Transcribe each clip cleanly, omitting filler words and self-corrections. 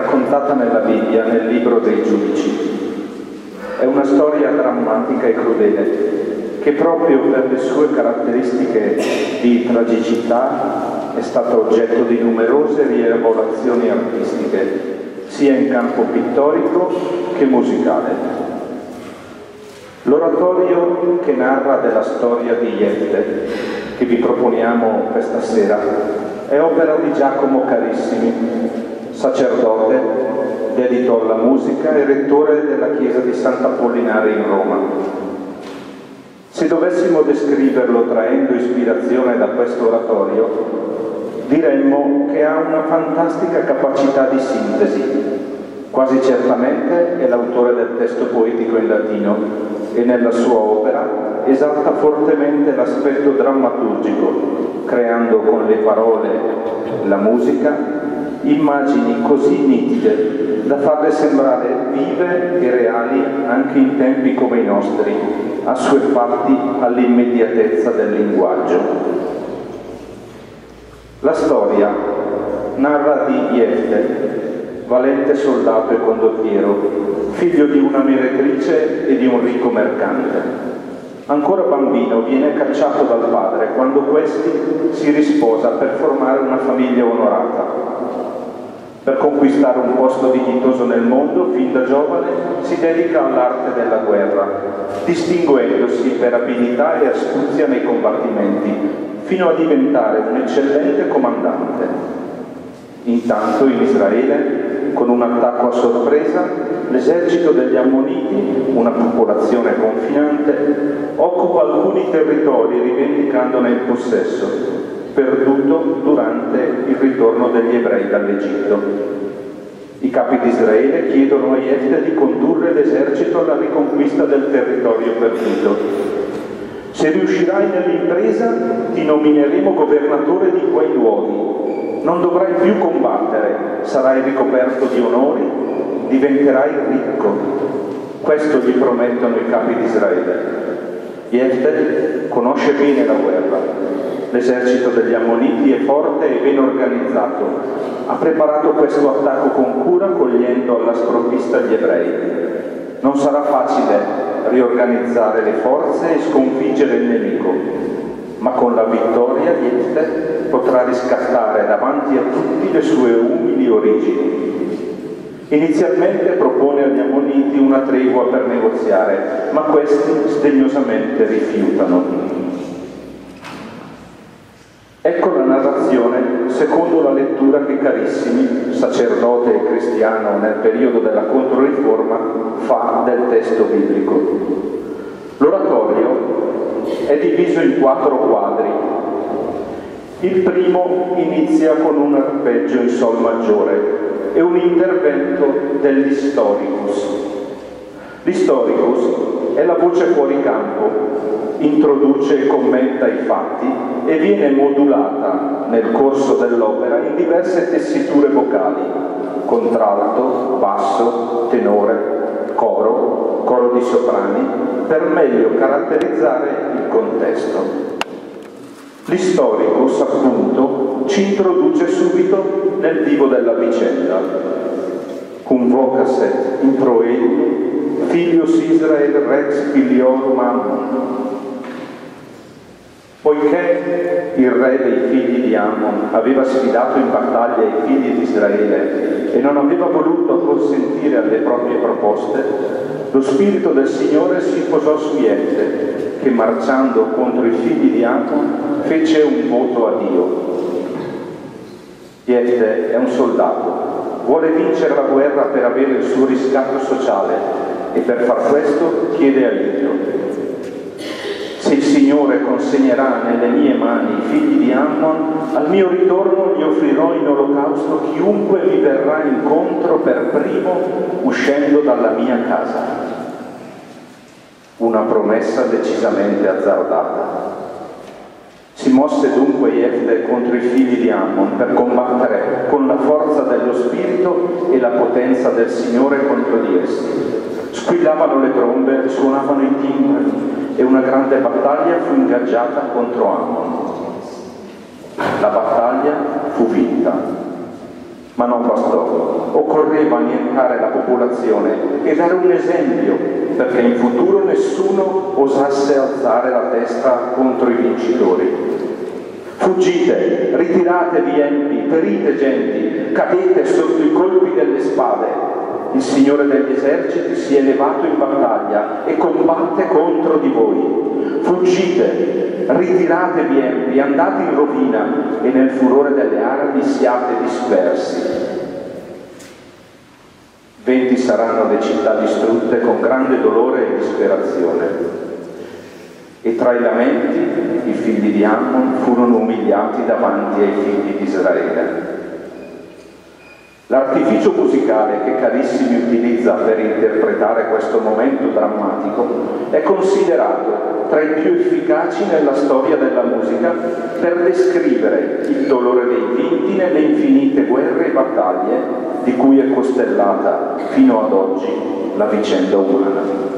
raccontata nella Bibbia, nel libro dei Giudici. È una storia drammatica e crudele, che proprio per le sue caratteristiche di tragicità è stata oggetto di numerose rielaborazioni artistiche, sia in campo pittorico che musicale. L'oratorio che narra della storia di Jefte, che vi proponiamo questa sera, è opera di Giacomo Carissimi, sacerdote, dedito alla musica e rettore della chiesa di Sant'Apollinare in Roma. Se dovessimo descriverlo traendo ispirazione da questo oratorio, diremmo che ha una fantastica capacità di sintesi. Quasi certamente è l'autore del testo poetico in latino e nella sua opera esalta fortemente l'aspetto drammaturgico, creando con le parole, la musica, immagini così nitide da farle sembrare vive e reali anche in tempi come i nostri, assuefatti all'immediatezza del linguaggio. La storia narra di Jefte, valente soldato e condottiero, figlio di una meretrice e di un ricco mercante. Ancora bambino viene cacciato dal padre quando questi si risposa per formare una famiglia onorata. Per conquistare un posto dignitoso nel mondo, fin da giovane si dedica all'arte della guerra, distinguendosi per abilità e astuzia nei combattimenti, fino a diventare un eccellente comandante. Intanto in Israele, con un attacco a sorpresa, l'esercito degli Ammoniti, una popolazione confinante, occupa alcuni territori rivendicandone il possesso, perduto durante il ritorno degli ebrei dall'Egitto. I capi di Israele chiedono a Jefte di condurre l'esercito alla riconquista del territorio perduto. Se riuscirai nell'impresa, ti nomineremo governatore di quei luoghi. Non dovrai più combattere, sarai ricoperto di onori, diventerai ricco. Questo gli promettono i capi di Israele. Jefte conosce bene la guerra. L'esercito degli Ammoniti è forte e ben organizzato. Ha preparato questo attacco con cura, cogliendo alla sprovvista gli ebrei. Non sarà facile riorganizzare le forze e sconfiggere il nemico, ma con la vittoria Jefte potrà riscattare davanti a tutti le sue umili origini. Inizialmente propone agli Ammoniti una tregua per negoziare, ma questi sdegnosamente rifiutano. Ecco la narrazione secondo la lettura che Carissimi, sacerdote e cristiano nel periodo della Controriforma, fa del testo biblico. L'oratorio è diviso in 4 quadri. Il primo inizia con un arpeggio in sol maggiore e un intervento dell'Historicus. L'Historicus è la voce fuori campo, introduce e commenta i fatti e viene modulata nel corso dell'opera in diverse tessiture vocali: contralto, basso, tenore, coro di soprani, per meglio caratterizzare il contesto. L'Historicus, appunto, ci introduce subito nel vivo della vicenda. Cum vocasset in proelio, filius Israel rex filiorum Ammon. Poiché il re dei figli di Ammon aveva sfidato in battaglia i figli di Israele e non aveva voluto acconsentire alle proprie proposte, lo Spirito del Signore si posò su Jefte, che marciando contro i figli di Ammon fece un voto a Dio. Jefte è un soldato, vuole vincere la guerra per avere il suo riscatto sociale e per far questo chiede aiuto. Se il Signore consegnerà nelle mie mani i figli di Ammon, al mio ritorno gli offrirò in olocausto chiunque mi verrà incontro per primo uscendo dalla mia casa. Una promessa decisamente azzardata. Si mosse dunque Jefte contro i figli di Ammon per combattere con la forza dello Spirito e la potenza del Signore contro di essi. Squillavano le trombe, suonavano i timbri e una grande battaglia fu ingaggiata contro Ammon. La battaglia fu vinta. Ma non bastò, occorreva annientare la popolazione e dare un esempio perché in futuro nessuno osasse alzare la testa contro i vincitori. Fuggite, ritiratevi empi, ferite genti, cadete sotto i colpi delle spade. Il Signore degli eserciti si è levato in battaglia e combatte contro di voi. Fuggite, ritiratevi empi, andate in rovina e nel furore delle armi siate dispersi. 20 saranno le città distrutte con grande dolore e disperazione. E tra i lamenti i figli di Ammon furono umiliati davanti ai figli di Israele. L'artificio musicale che Carissimi utilizza per interpretare questo momento drammatico è considerato tra i più efficaci nella storia della musica per descrivere il dolore dei vinti nelle infinite guerre e battaglie di cui è costellata fino ad oggi la vicenda umana.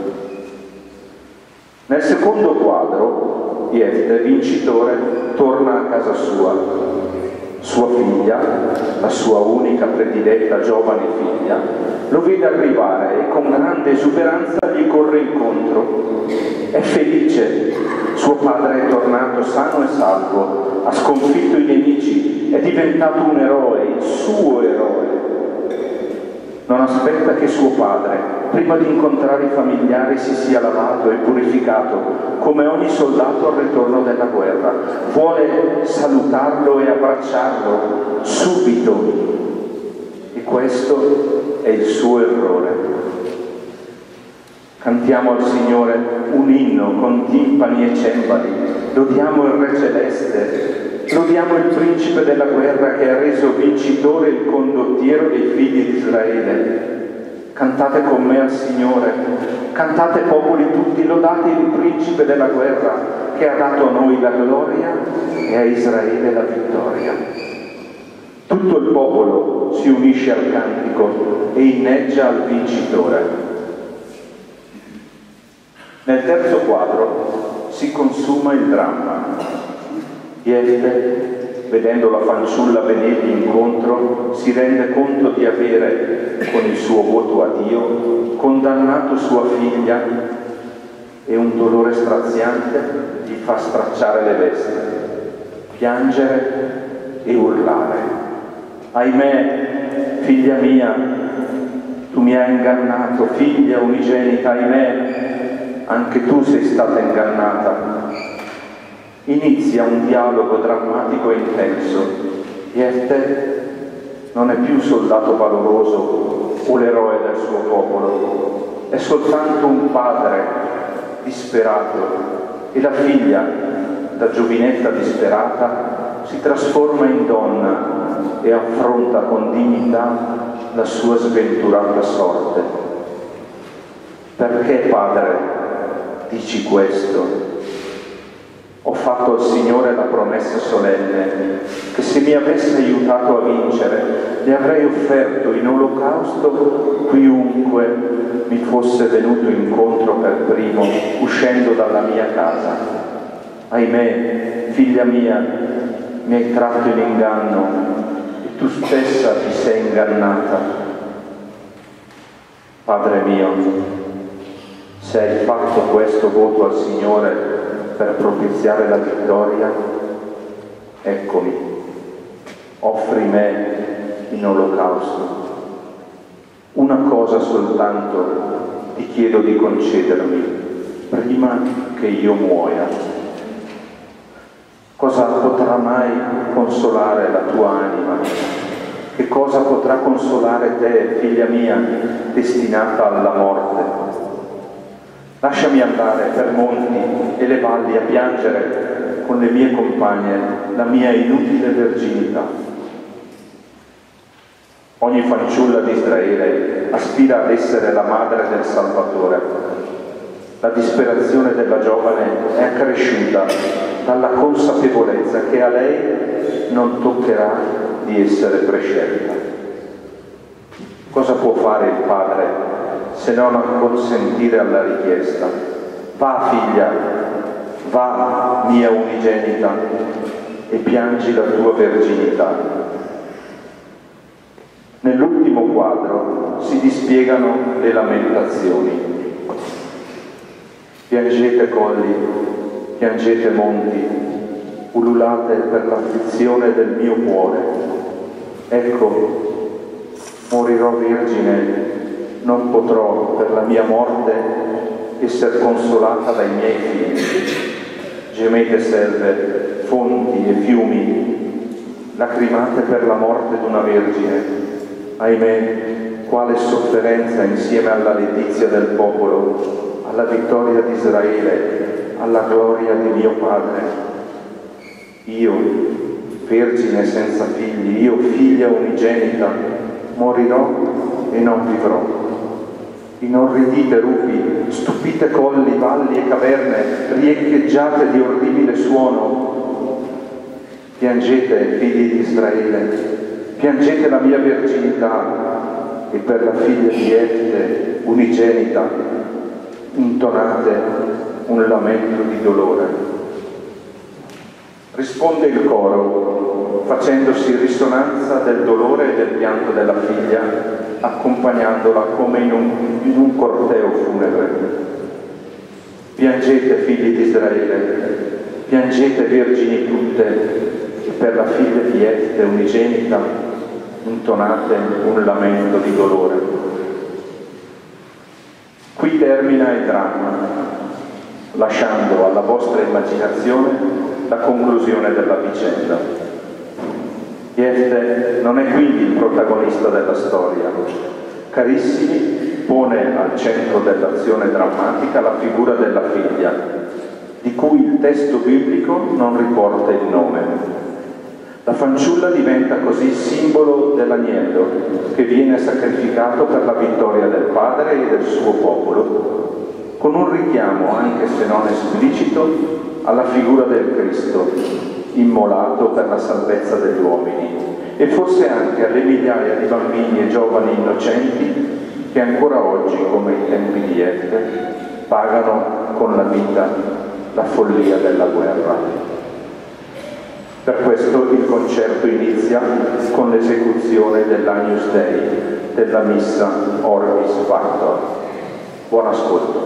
Nel secondo quadro, Jefte, vincitore, torna a casa sua. Sua figlia, la sua unica prediletta giovane figlia, lo vede arrivare e con grande esuberanza gli corre incontro. È felice, suo padre è tornato sano e salvo, ha sconfitto i nemici, è diventato un eroe, il suo eroe. Non aspetta che suo padre, prima di incontrare i familiari, si sia lavato e purificato, come ogni soldato al ritorno dalla guerra. Vuole salutarlo e abbracciarlo subito. E questo è il suo errore. Cantiamo al Signore un inno con timpani e cembali. Lodiamo il Re Celeste. Lodiamo il Principe della guerra che ha reso vincitore il condottiero dei figli di Israele. Cantate con me al Signore, cantate popoli tutti, lodate il Principe della guerra che ha dato a noi la gloria e a Israele la vittoria. Tutto il popolo si unisce al cantico e inneggia al vincitore. Nel terzo quadro si consuma il dramma. Jefte, vedendo la fanciulla venirgli incontro, si rende conto di avere, con il suo voto a Dio, condannato sua figlia e un dolore straziante gli fa stracciare le vesti, piangere e urlare. Ahimè, figlia mia, tu mi hai ingannato, figlia unigenita, ahimè, anche tu sei stata ingannata. Inizia un dialogo drammatico e intenso. Jefte non è più un soldato valoroso o l'eroe del suo popolo, è soltanto un padre disperato e la figlia, da giovinetta disperata, si trasforma in donna e affronta con dignità la sua sventurata sorte. Perché, padre, dici questo? Ho fatto al Signore la promessa solenne che se mi avesse aiutato a vincere, le avrei offerto in olocausto chiunque mi fosse venuto incontro per primo, uscendo dalla mia casa. Ahimè, figlia mia, mi hai tratto in inganno e tu stessa ti sei ingannata. Padre mio, se hai fatto questo voto al Signore per propiziare la vittoria, eccomi, offri me in olocausto. Una cosa soltanto ti chiedo di concedermi prima che io muoia. Cosa potrà mai consolare la tua anima? Che cosa potrà consolare te, figlia mia, destinata alla morte? Lasciami andare per monti e le valli a piangere con le mie compagne la mia inutile verginità. Ogni fanciulla di Israele aspira ad essere la madre del Salvatore. La disperazione della giovane è accresciuta dalla consapevolezza che a lei non toccherà di essere prescelta. Cosa può fare il padre se non acconsentire alla richiesta? Va, figlia, va, mia unigenita, e piangi la tua verginità. si dispiegano le lamentazioni. Piangete colli, piangete monti, ululate per l'afflizione del mio cuore. Ecco, morirò vergine, non potrò per la mia morte essere consolata dai miei figli. Gemete selve, fonti e fiumi, lacrimate per la morte d'una vergine. Ahimè, quale sofferenza insieme alla letizia del popolo, alla vittoria di Israele, alla gloria di mio Padre. Io, vergine senza figli, io figlia unigenita, morirò e non vivrò. Inorridite rupi, stupite colli, valli e caverne, riecheggiate di orribile suono. Piangete, figli di Israele, piangete la mia verginità e per la figlia di Jefte, unigenita, intonate un lamento di dolore. Risponde il coro, facendosi risonanza del dolore e del pianto della figlia, accompagnandola come in un corteo funebre. Piangete, figli di Israele, piangete, vergini tutte, e per la figlia di Jefte, unigenita, intonate un lamento di dolore. Qui termina il dramma, lasciando alla vostra immaginazione la conclusione della vicenda. Jefte non è quindi il protagonista della storia. Carissimi, pone al centro dell'azione drammatica la figura della figlia, di cui il testo biblico non riporta il nome. La fanciulla diventa così simbolo dell'agnello che viene sacrificato per la vittoria del Padre e del suo popolo, con un richiamo, anche se non esplicito, alla figura del Cristo, immolato per la salvezza degli uomini, e forse anche alle migliaia di bambini e giovani innocenti che ancora oggi, come ai tempi di Jefte, pagano con la vita la follia della guerra. Per questo il concerto inizia con l'esecuzione dell'Agnus Dei, della Missa Orbis Factor. Buon ascolto.